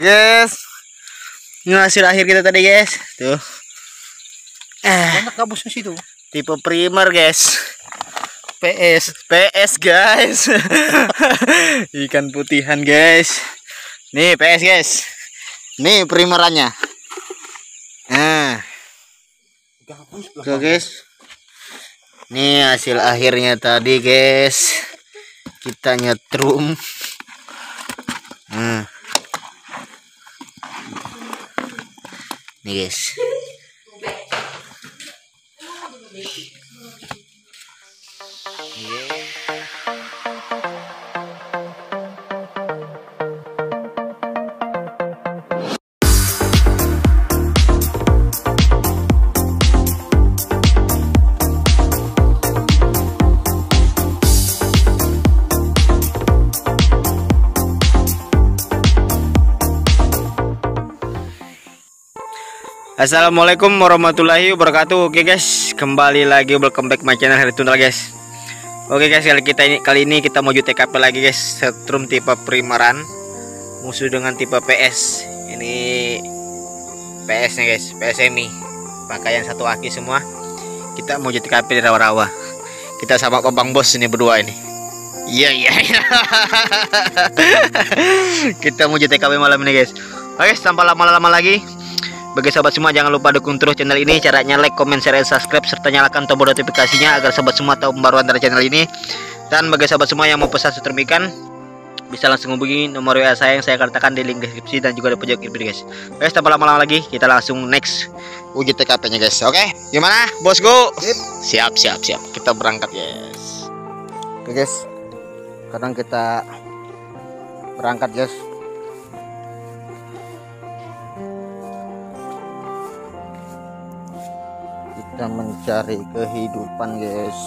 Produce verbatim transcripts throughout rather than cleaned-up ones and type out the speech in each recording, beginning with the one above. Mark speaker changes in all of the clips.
Speaker 1: guys. Ini hasil akhir kita tadi guys. Tuh. Eh,
Speaker 2: banyak gabusnya situ.
Speaker 1: Tipe primer guys. P S, P S guys. Ikan putihan guys. Nih P S guys. Nih primerannya. Nah. Tuh guys. Nih hasil akhirnya tadi guys. Kita nyetrum. Nah. Nih guys. Assalamualaikum warahmatullahi wabarakatuh. Oke guys, kembali lagi welcome back my channel Heri Tundra guys. Oke guys, kali kita ini kali ini kita mau T K P lagi guys, setrum tipe primeran musuh dengan tipe P S. Ini P S nya guys, P S semi. Pakaian satu aki semua. Kita mau T K P di rawa-rawa. Kita sama Bang Bos ini berdua ini. Iya iya. Kita mau T K P malam ini guys. Oke, tanpa lama-lama lagi. Bagi sahabat semua jangan lupa dukung terus channel ini. Caranya like, comment, share, dan subscribe serta nyalakan tombol notifikasinya agar sahabat semua tahu pembaruan dari channel ini. Dan bagi sahabat semua yang mau pesan setrum ikan bisa langsung hubungi nomor W A saya yang saya katakan di link deskripsi dan juga di pojok video guys. Oke, tanpa lama-lama lagi kita langsung next uji T K P nya guys. Oke, gimana bosku? Siap siap siap. Kita berangkat guys. Oke guys, sekarang kita berangkat guys. Kita mencari kehidupan guys.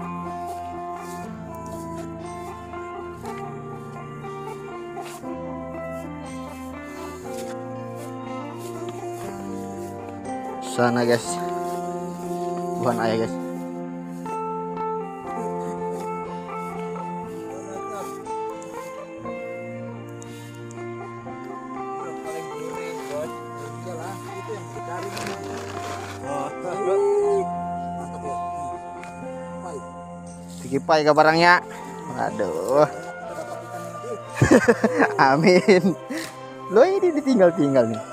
Speaker 1: Sana guys, bukan ayah guys. Kipai ke barangnya. Aduh. Amin. Lo ini ditinggal-tinggal nih.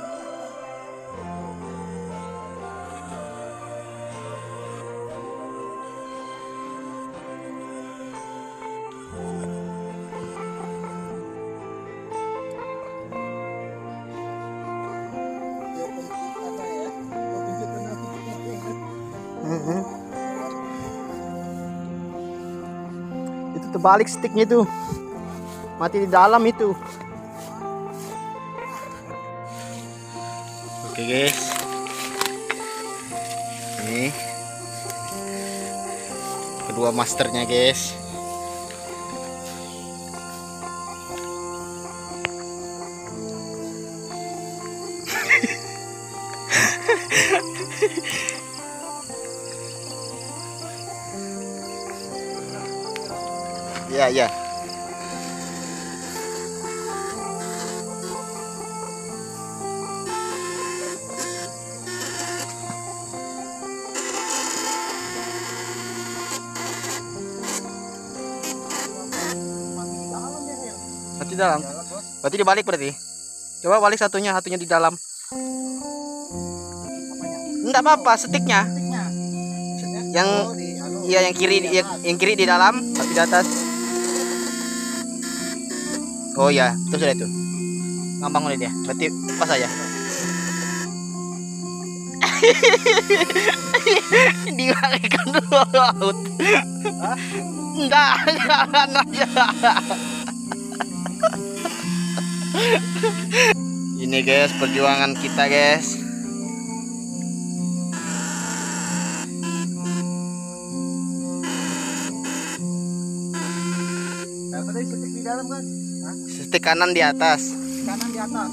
Speaker 1: Itu terbalik sticknya tuh, mati di dalam itu. Oke guys, ini kedua masternya guys. Ya ya. Mati di dalam. Berarti dibalik berarti. Coba balik satunya, satunya di dalam. Enggak apa-apa, sticknya. Yang iya yang kiri yang, yang kiri di dalam, tapi di atas. Oh ya, itu sudah itu. Ngambang udah dia. Berarti pas aja. Diwarikan dulu laut. Enggak, jangan aja. Ini guys, perjuangan kita guys. Apa tadi stick di dalam kan? Stick kanan di atas. Kanan di atas.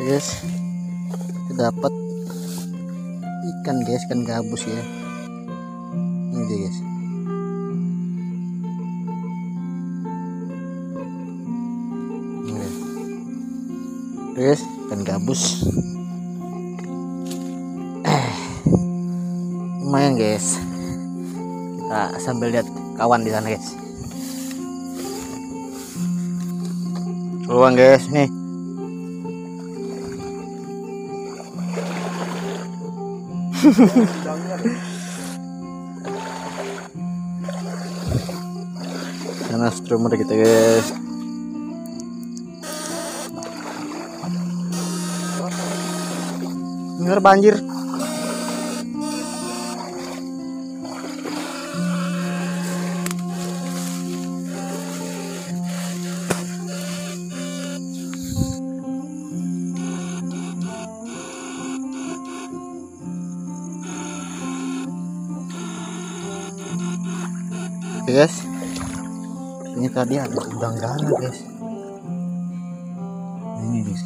Speaker 1: guys, kita dapat ikan guys, ikan gabus ya. Ini dia guys. Ini guys, ikan gabus. Eh, lumayan guys. Kita sambil lihat kawan di sana guys. Peluang guys nih. Sana streamer kita guys. Bener banjir. Oke guys, ini tadi ada udang galah guys. Ini guys.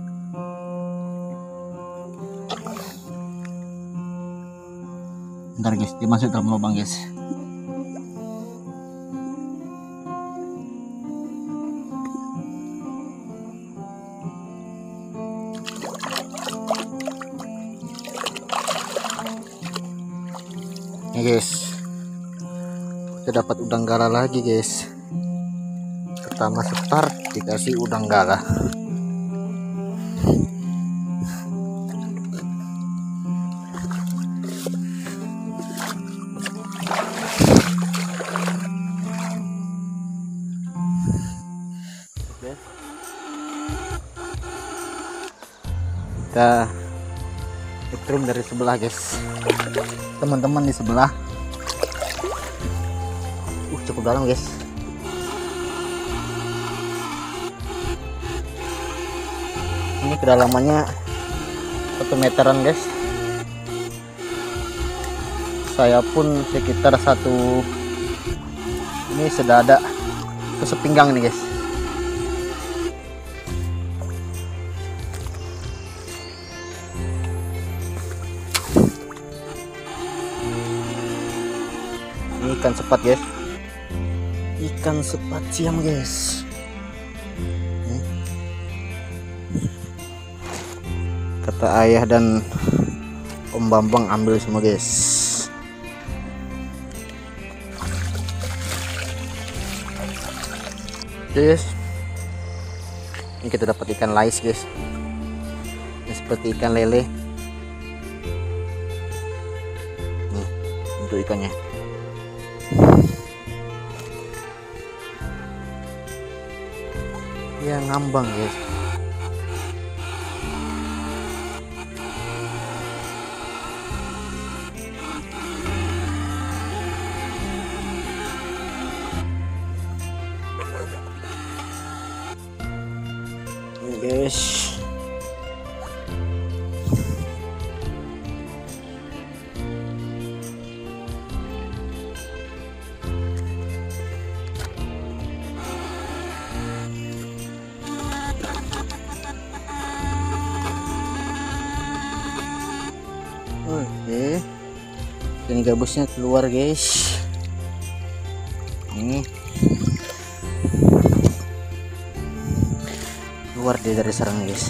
Speaker 1: Bentar guys, dia masuk dalam lubang guys. Ini guys, kita dapat udang galah lagi guys. Pertama start dikasih udang galah. Kita setrum dari sebelah guys, teman-teman di sebelah. Uh, cukup dalam guys. Ini kedalamannya satu meteran guys. Saya pun sekitar satu, ini sedada ke sepinggang nih guys. Ini ikan sepat guys, ikan sepat siam guys. Kata ayah dan Om Bambang ambil semua guys. Guys, ini kita dapat ikan lais guys. Ini seperti ikan lele. Nih untuk ikannya. Ya ngambang guys. Ini guys. Oke, ikan gabusnya keluar guys. Ini keluar dia dari sarang guys.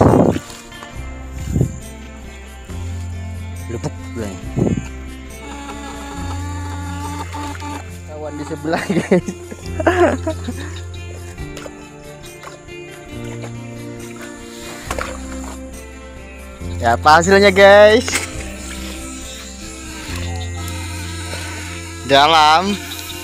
Speaker 1: Lupuk belanya. Kawan di sebelah guys. Ya apa hasilnya guys? Dalam.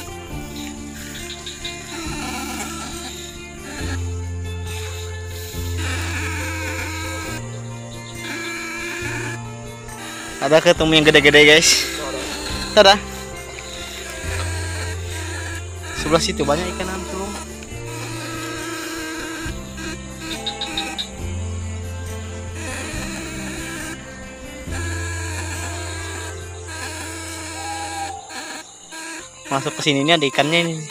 Speaker 1: Ada ketemu yang gede-gede guys. Ada. Sebelah situ banyak ikan antum. Masuk ke sini ini ada ikannya ini.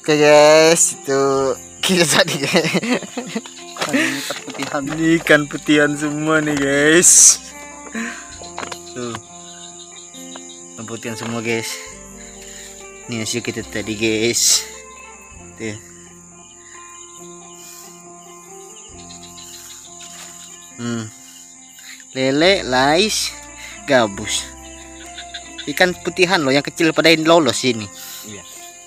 Speaker 1: Oke guys, itu kita tadi
Speaker 2: ikan putihan.
Speaker 1: ikan putihan semua nih guys. Tuh, ikan putihan semua guys. Ini hasil kita tadi guys. Tuh. Hmm. Lele, lais, gabus. Ikan putihan loh, yang kecil pada ini lolos ini.
Speaker 2: Iya.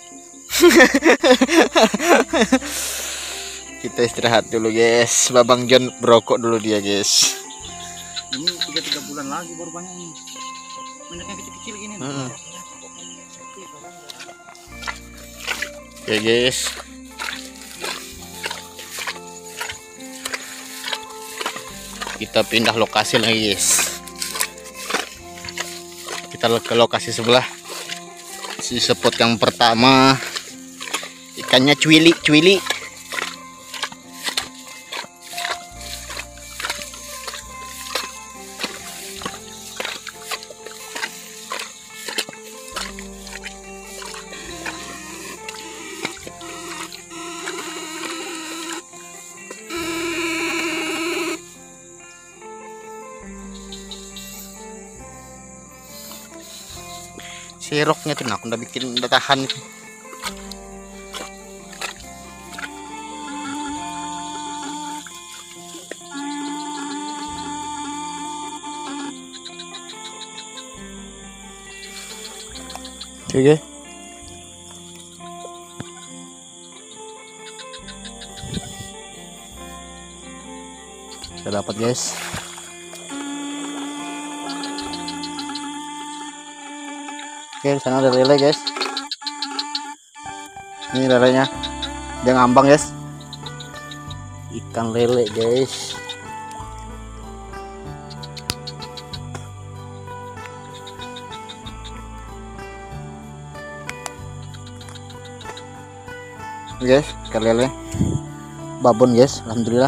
Speaker 1: Kita istirahat dulu guys. Babang John berokok dulu dia guys.
Speaker 2: Ini tiga tiga bulan lagi baru banyak nih. Banyaknya kecil-kecil gini.
Speaker 1: Hmm. Oke guys. Kita pindah lokasi lagi guys. Kita ke lokasi sebelah. Si spot yang pertama ikannya cuili cuili. Siroknya tuh nah, aku udah bikin udah tahan. Oke. Kita dapat guys. Oke, sana ada lele guys. Ini lelenya, dia ngambang guys. Ikan lele guys. Guys, ikan lele, babon guys, alhamdulillah.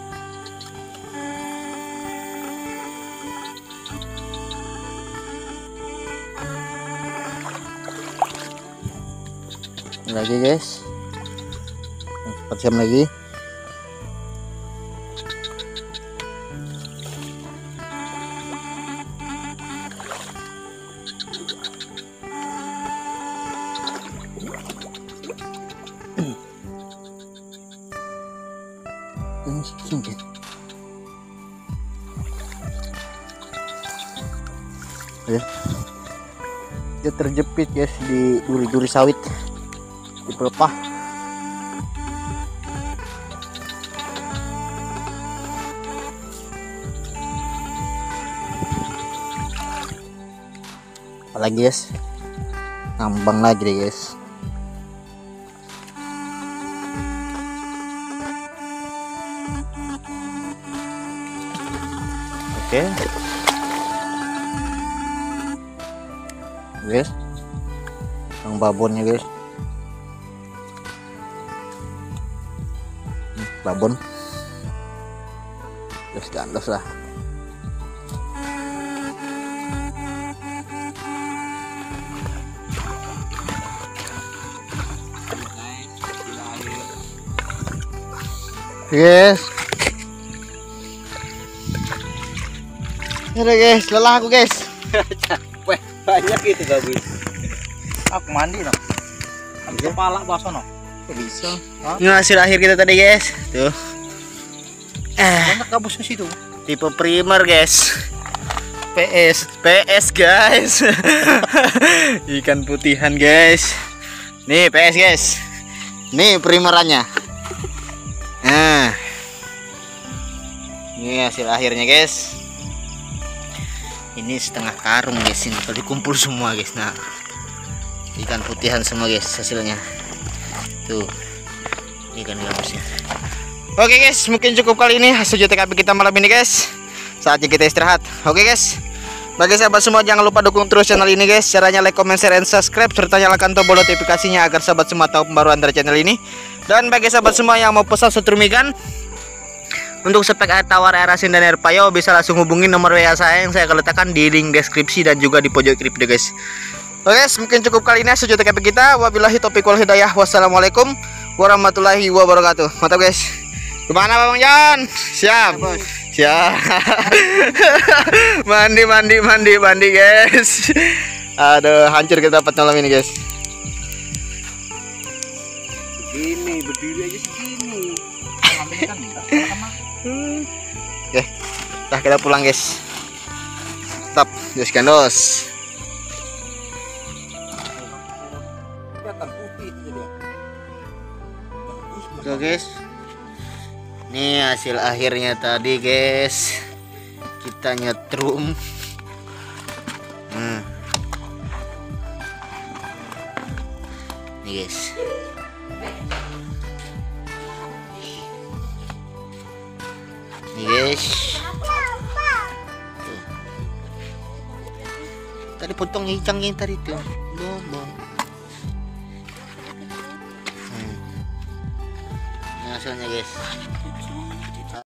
Speaker 1: Lagi guys, empat jam lagi. Ini singkir. Ya, dia terjepit guys di duri-duri sawit. Di pelepah. Apalagi guys, ngambang lagi deh guys. Oke guys, yang babonnya guys. Babon terus gandos lah. Guys, udah guys, lelah aku guys.
Speaker 2: Capek banyak itu gabus. Aku mandi dong. Ambil kepala baso no. Bisa.
Speaker 1: Ini hasil akhir kita tadi guys. Tuh. Eh,
Speaker 2: banyak gabus di situ.
Speaker 1: Tipe primer guys.
Speaker 2: P S,
Speaker 1: P S guys. Ikan putihan guys. Nih P S guys. Nih primerannya. Nah. Ini hasil akhirnya guys. Ini setengah karung guys, ini kalau dikumpul semua guys. Nah, ikan putihan semua guys hasilnya. Tuh ikan gabusnya. Oke guys, mungkin cukup kali ini hasil J T K P kita malam ini guys. Saatnya kita istirahat. Oke guys, bagi sahabat semua jangan lupa dukung terus channel ini guys. Caranya like, comment, share, and subscribe serta nyalakan tombol notifikasinya agar sahabat semua tahu pembaruan dari channel ini. Dan bagi sahabat semua yang mau pesan setrum ikan untuk spek air tawar, air asin, dan air payo, bisa langsung hubungi nomor W A saya yang saya akan letakkan di link deskripsi dan juga di pojok kiri video guys. Oke guys, mungkin cukup kali ini sejauh T K P kita. Wabillahi taufiq wal hidayah. Wassalamualaikum warahmatullahi wabarakatuh. Mantap guys. Gimana Bang Jan? Siap. Siap. mandi mandi mandi mandi guys. Aduh, hancur kita dapat malam ini guys.
Speaker 2: Begini, berdiri aja segini. Kan
Speaker 1: Oke, nah kita pulang guys. Stop, dos gandos.
Speaker 2: kelihatan putih itu dia.
Speaker 1: Oke guys, ini hasil akhirnya tadi guys. Kita nyetrum. Hmm. Nih guys. Nih guys. Tuh. Tadi potong hijang yang tadi tuh. Bombong. Hmm. Ini hasilnya guys.